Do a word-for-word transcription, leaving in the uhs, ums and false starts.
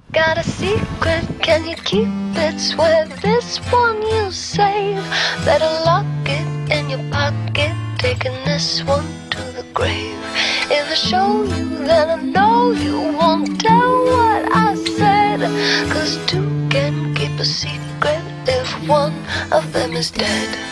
Got a secret, can you keep it? Swear this one you save. Better lock it in your pocket, taking this one to the grave. If I show you, then I know you won't tell what I said. Cause two can keep a secret if one of them is dead.